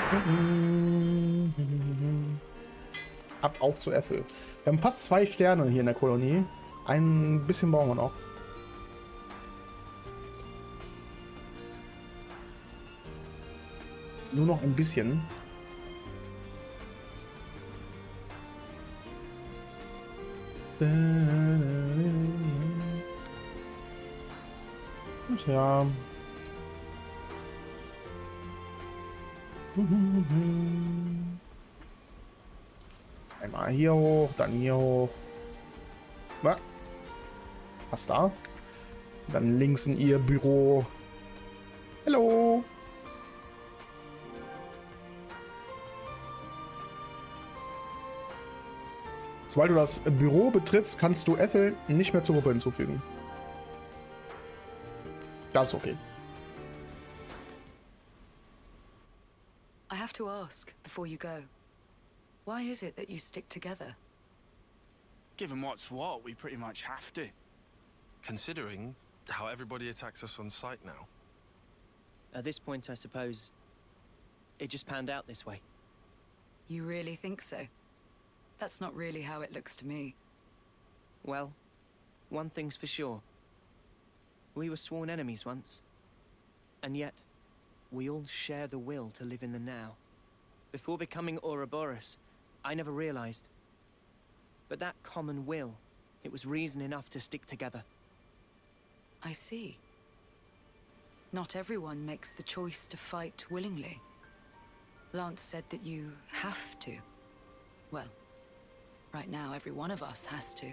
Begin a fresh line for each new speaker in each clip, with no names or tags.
Ab auf zu Ethel. Wir haben fast 2 Sterne hier in der Kolonie. Ein bisschen brauchen wir noch. Nur noch ein bisschen. Ja. Einmal hier hoch, dann hier hoch. Na, fast da. Dann links in ihr Büro. Hallo. Sobald du das Büro betrittst, kannst du Ethel nicht mehr zur Gruppe hinzufügen. Das ist okay.
I have to ask before you go. Why is it that you stick together?
Given what's what, we pretty much have to.
Considering how everybody attacks us on sight now.
At this point, I suppose it just panned out this way.
You really think so? That's not really how it looks to me.
Well, one thing's for sure. We were sworn enemies once. And yet, we all share the will to live in the now. Before becoming Ouroboros, I never realized. But that common will, it was reason enough to stick together.
I see. Not everyone makes the choice to fight willingly. Lance said that you have to. Well, right now every one of us has to.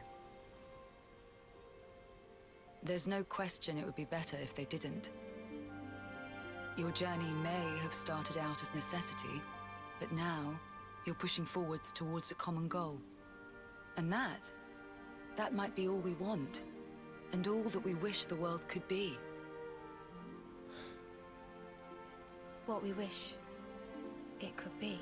There's no question it would be better if they didn't. Your journey may have started out of necessity, but now you're pushing forwards towards a common goal. And that might be all we want, and all that we wish the world could be.
What we wish it could be.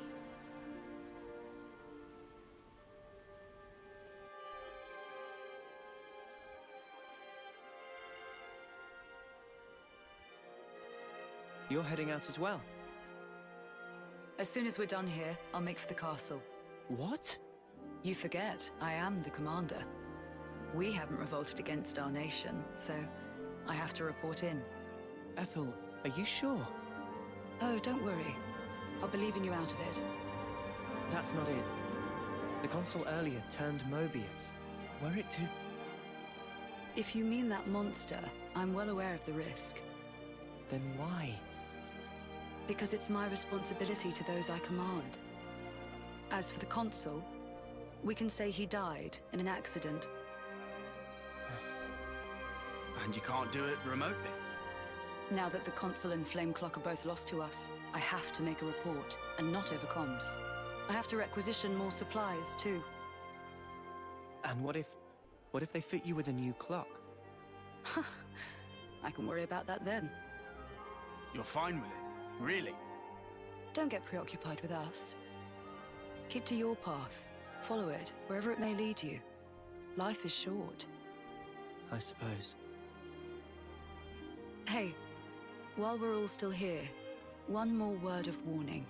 You're heading out as well?
As soon as we're done here, I'll make for the castle.
What?
You forget, I am the commander. We haven't revolted against our nation, so I have to report in.
Ethel, are you sure?
Oh, don't worry. I'll be leaving you out of it.
That's not it. The consul earlier turned Mobius. Were it to...
If you mean that monster, I'm well aware of the risk.
Then why?
Because it's my responsibility to those I command. As for the consul, we can say he died in an accident.
And you can't do it remotely.
Now that the consul and Flame Clock are both lost to us, I have to make a report, and not over comms. I have to requisition more supplies, too.
And what if they fit you with a new clock?
I can worry about that then.
You're fine with it? Really?
Don't get preoccupied with us. Keep to your path. Follow it, wherever it may lead you. Life is short.
I suppose.
Hey, while we're all still here, one more word of warning.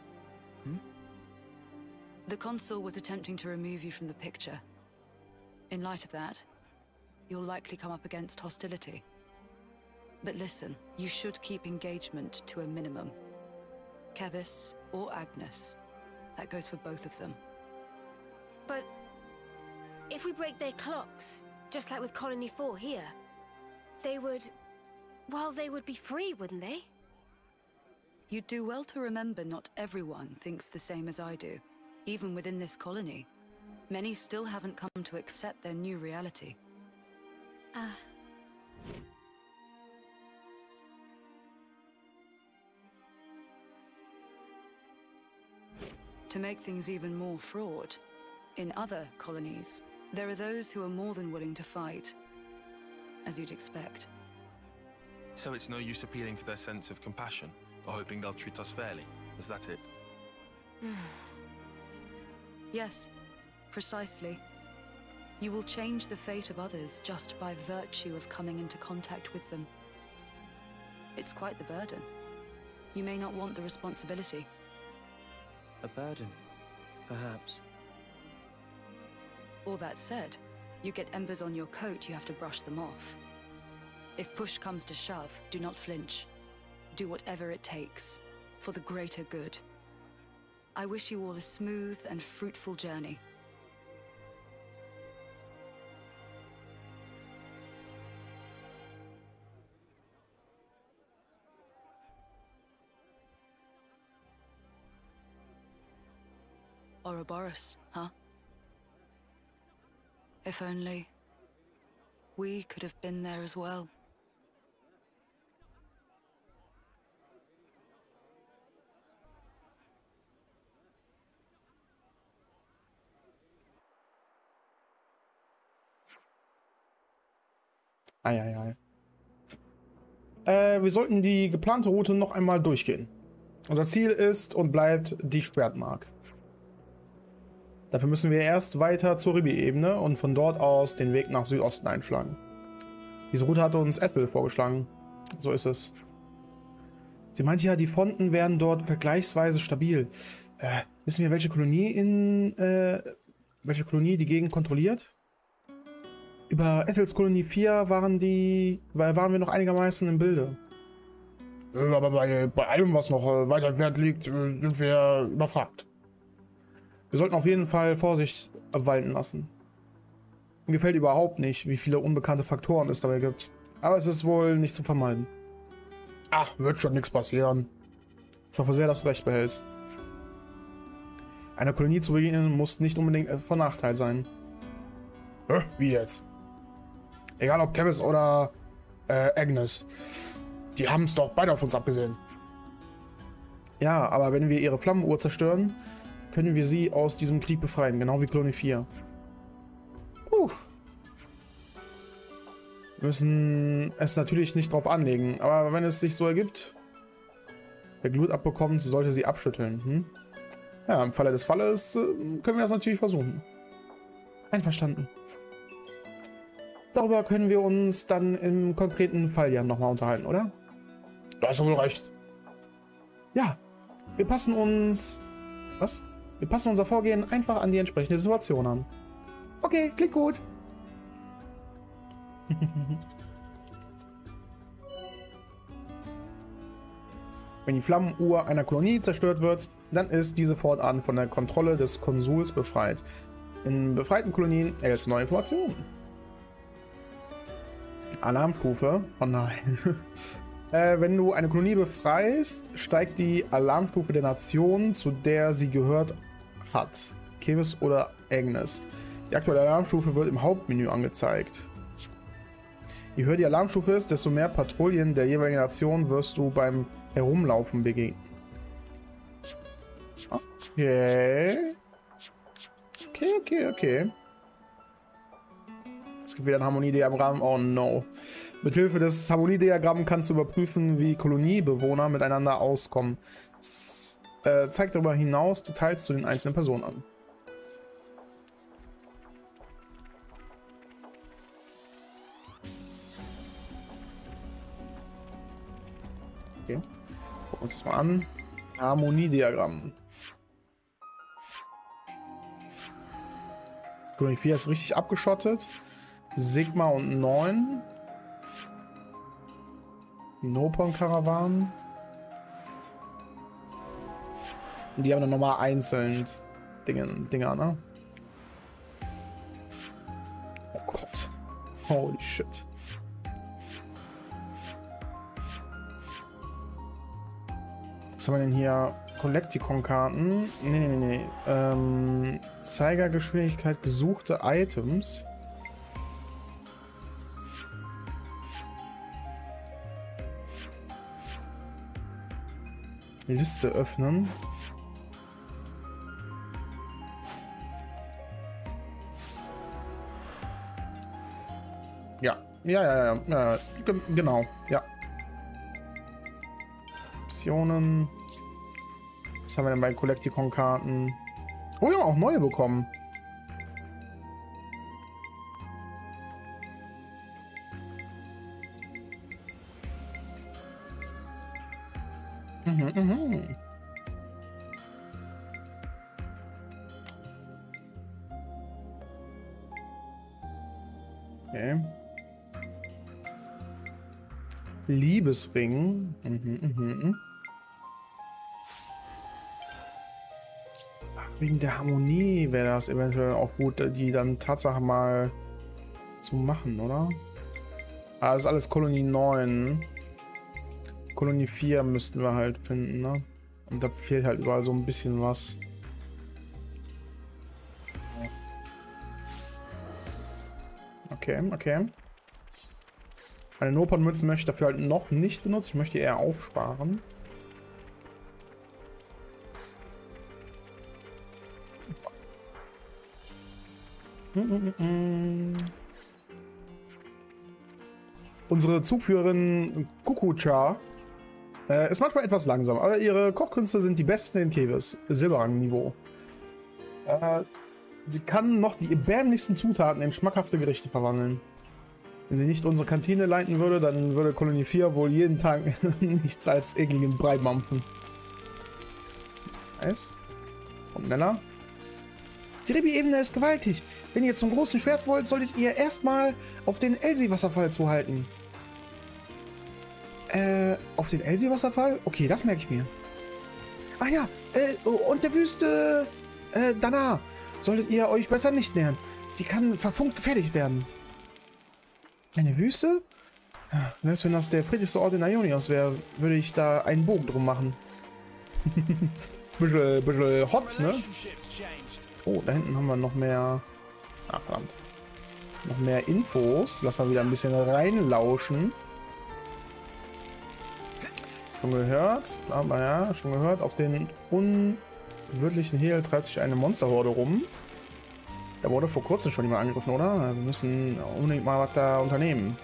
The consul was attempting to remove you from the picture. In light of that, you'll likely come up against hostility. But listen, you should keep engagement to a minimum. Kevis or Agnes. That goes for both of them.
But if we break their clocks, just like with Colony 4 here, they would... well, they would be free, wouldn't they?
You'd do well to remember not everyone thinks the same as I do. Even within this colony, many still haven't come to accept their new reality. To make things even more fraught, in other colonies, there are those who are more than willing to fight, as you'd expect.
So it's no use appealing to their sense of compassion, or hoping they'll treat us fairly. Is that it?
Yes, precisely. You will change the fate of others just by virtue of coming into contact with them. It's quite the burden. You may not want the responsibility,
A burden, perhaps.
All that said, you get embers on your coat, you have to brush them off. If push comes to shove, do not flinch. Do whatever it takes, for the greater good. I wish you all a smooth and fruitful journey. Ouroboros, huh? If only we could have been there as well.
Ei. Wir sollten die geplante Route noch einmal durchgehen. Unser Ziel ist und bleibt die Schwertmark. Dafür müssen wir erst weiter zur Ribi-Ebene und von dort aus den Weg nach Südosten einschlagen. Diese Route hatte uns Ethel vorgeschlagen. So ist es. Sie meinte ja, die Fronten wären dort vergleichsweise stabil. Wissen wir, welche Kolonie die Gegend kontrolliert? Über Ethels Kolonie 4 waren wir noch einigermaßen im Bilde. Aber bei allem, was noch weiter entfernt liegt, sind wir überfragt. Wir sollten auf jeden Fall Vorsicht walten lassen. Mir gefällt überhaupt nicht, wie viele unbekannte Faktoren es dabei gibt. Aber es ist wohl nicht zu vermeiden. Ach, wird schon nichts passieren. Ich hoffe sehr, dass du recht behältst. Einer Kolonie zu begegnen muss nicht unbedingt von Nachteil sein. Wie jetzt? Egal ob Kevis oder Agnes. Die haben es doch beide auf uns abgesehen. Ja, aber wenn wir ihre Flammenuhr zerstören, können wir sie aus diesem Krieg befreien, genau wie Kolonie 4. Wir müssen es natürlich nicht drauf anlegen, aber wenn es sich so ergibt, wer Glut abbekommt, sollte sie abschütteln. Ja, im Falle des Falles können wir das natürlich versuchen. Einverstanden. Darüber können wir uns dann im konkreten Fall ja nochmal unterhalten, oder? Da hast du wohl recht. Ja, wir passen unser Vorgehen einfach an die entsprechende Situation an. Okay, klingt gut. Wenn die Flammenuhr einer Kolonie zerstört wird, dann ist diese fortan von der Kontrolle des Konsuls befreit. In befreiten Kolonien erhältst du neue Informationen. Alarmstufe? Oh nein. Wenn du eine Kolonie befreist, steigt die Alarmstufe der Nation, zu der sie gehört hat. Kevis oder Agnes. Die aktuelle Alarmstufe wird im Hauptmenü angezeigt. Je höher die Alarmstufe ist, desto mehr Patrouillen der jeweiligen Nation wirst du beim Herumlaufen begegnen. Okay. Okay. Es gibt wieder ein Harmoniediagramm. Oh no. Mithilfe des Harmoniediagramms kannst du überprüfen, wie Koloniebewohner miteinander auskommen. Es zeigt darüber hinaus Details zu den einzelnen Personen an. Okay. Gucken wir uns das mal an. Harmoniediagramm. Kolonie 4 ist richtig abgeschottet. Sigma und 9. Die Nopon-Karawanen. Die haben dann nochmal einzeln Dinger, ne? Oh Gott. Holy shit. Was haben wir denn hier? Kollektikon-Karten. Nee. Zeigergeschwindigkeit, gesuchte Items. Liste öffnen. Ja. Genau. Ja. Optionen. Was haben wir denn bei Kollektikon-Karten? Oh, wir haben auch neue bekommen. Okay. Liebesring. Wegen der Harmonie wäre das eventuell auch gut, die dann Tatsache mal zu machen, oder? Ah, das ist alles Kolonie 9. Kolonie 4 müssten wir halt finden, ne? Und da fehlt halt überall so ein bisschen was. Okay, okay. Meine Nopon-Münzen möchte ich dafür halt noch nicht benutzen. Ich möchte eher aufsparen. Unsere Zugführerin Kukucha ist manchmal etwas langsam, aber ihre Kochkünste sind die besten in Keves. Silberrang-Niveau. Sie kann noch die erbärmlichsten Zutaten in schmackhafte Gerichte verwandeln. Wenn sie nicht unsere Kantine leiten würde, dann würde Kolonie 4 wohl jeden Tag nichts als ekligen Brei mampfen. Nice. Und Nella? Die Ribi-Ebene ist gewaltig. Wenn ihr zum großen Schwert wollt, solltet ihr erstmal auf den Elsie-Wasserfall zuhalten. Auf den Elsie-Wasserfall? Okay, das merke ich mir. Ach ja, und der Wüste danach solltet ihr euch besser nicht nähern. Die kann verfunkt gefährlich werden. Eine Wüste? Ja, selbst wenn das der friedlichste Ort in Aionios wäre, würde ich da einen Bogen drum machen. bisschen hot, ne? Oh, da hinten haben wir noch mehr... Ah, verdammt. Noch mehr Infos. Lass mal wieder ein bisschen reinlauschen. Schon gehört. Aber ja, schon gehört. Auf den unwirtlichen Hehl treibt sich eine Monsterhorde rum. Der wurde vor kurzem schon jemand angegriffen, oder? Wir müssen unbedingt mal was da unternehmen.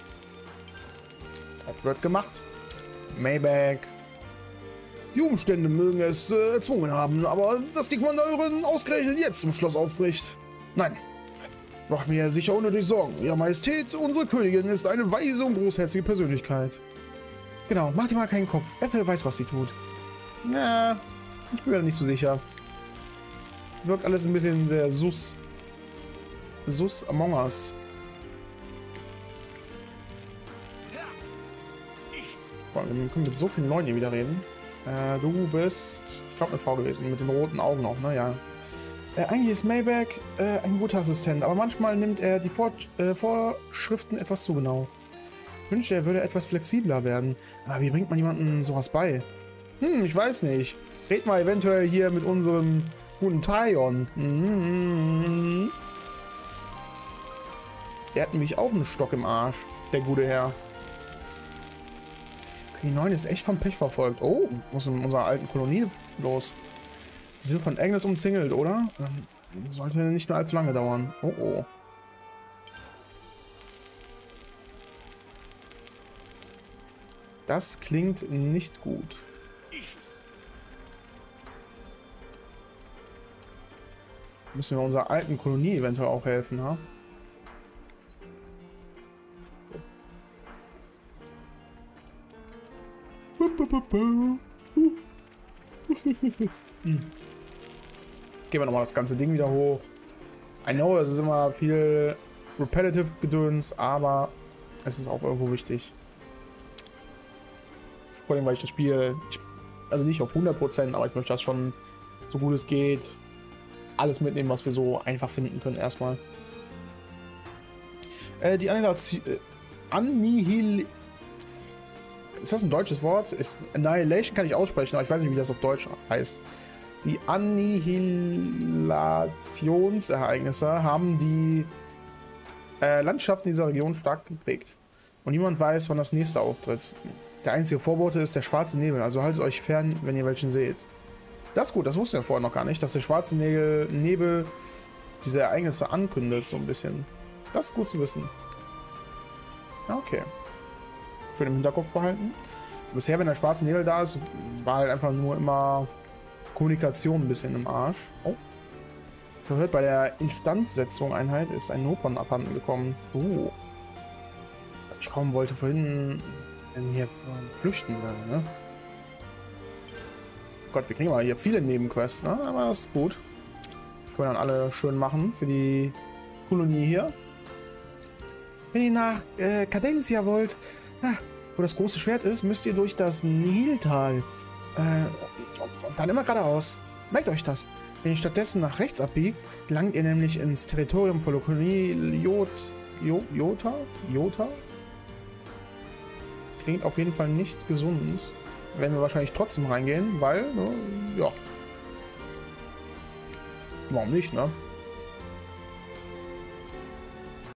Das wird gemacht. Maybach. Die Umstände mögen es erzwungen haben, aber dass die Kommandeurin ausgerechnet jetzt zum Schloss aufbricht. Nein. Mach mir sicher unnötig Sorgen. Ihre Majestät, unsere Königin, ist eine weise und großherzige Persönlichkeit. Genau, mach dir mal keinen Kopf. Ethel weiß, was sie tut. Na, ich bin mir da nicht so sicher. Wirkt alles ein bisschen sehr sus Among Us. Boah, wir können mit so vielen Leuten hier wieder reden. Du bist, ich glaube, eine Frau gewesen, mit den roten Augen auch, ne? Ja. Eigentlich ist Maybach ein guter Assistent, aber manchmal nimmt er die Vorschriften etwas zu genau. Ich wünschte, er würde etwas flexibler werden. Aber wie bringt man jemandem sowas bei? Ich weiß nicht. Red mal eventuell hier mit unserem guten Taion. Der hat nämlich auch einen Stock im Arsch, der gute Herr. Die 9 ist echt vom Pech verfolgt. Oh, was ist in unserer alten Kolonie los? Die sind von Agnes umzingelt, oder? Sollte nicht mehr allzu lange dauern. Oh, oh. Das klingt nicht gut. Müssen wir unserer alten Kolonie eventuell auch helfen, ha? Gehen wir nochmal das ganze Ding wieder hoch. I know, es ist immer viel repetitive Gedöns, aber es ist auch irgendwo wichtig. Vor allem, weil ich das Spiel, also nicht auf 100%, aber ich möchte das schon so gut es geht alles mitnehmen, was wir so einfach finden können erstmal. Die Annihilation. Ist das ein deutsches Wort? Annihilation kann ich aussprechen, aber ich weiß nicht, wie das auf Deutsch heißt. Die Annihilationsereignisse haben die Landschaft in dieser Region stark geprägt. Und niemand weiß, wann das nächste auftritt. Der einzige Vorbote ist der schwarze Nebel, also haltet euch fern, wenn ihr welchen seht. Das ist gut, das wussten wir vorher noch gar nicht, dass der schwarze Nebel diese Ereignisse ankündigt, so ein bisschen. Das ist gut zu wissen. Okay. Schön im Hinterkopf behalten. Bisher, wenn der schwarze Nebel da ist, war halt einfach nur immer Kommunikation ein bisschen im Arsch. Oh. Verhört bei der Instandsetzung-Einheit ist ein Nopon abhanden gekommen. Ich kaum wollte vorhin hier flüchten werden, ne? Gott, wir kriegen aber hier viele Nebenquests, ne? Aber das ist gut. Können wir dann alle schön machen für die Kolonie hier. Wenn ihr nach Cadencia wollt, wo das große Schwert ist, müsst ihr durch das Niltal. Und dann immer geradeaus. Merkt euch das. Wenn ihr stattdessen nach rechts abbiegt, gelangt ihr nämlich ins Territorium von Lokolonie Jota? Klingt auf jeden Fall nicht gesund. Werden wir wahrscheinlich trotzdem reingehen, weil, ne, ja. Warum nicht, ne?